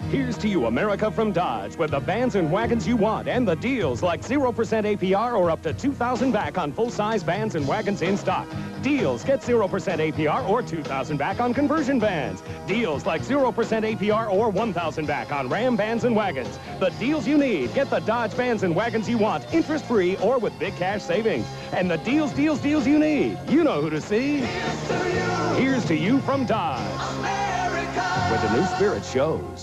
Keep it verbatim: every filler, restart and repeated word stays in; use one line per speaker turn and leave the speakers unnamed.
Here's to you, America, from Dodge, with the vans and wagons you want and the deals like zero percent A P R or up to two thousand back on full-size vans and wagons in stock. Deals, get zero percent A P R or two thousand back on conversion vans. Deals like zero percent A P R or one thousand back on Ram vans and wagons. The deals you need. Get the Dodge vans and wagons you want, interest-free or with big cash savings. And the deals, deals, deals you need. You know who to see.
Here's to you,
Here's to you from Dodge,
America.
where the new spirit shows.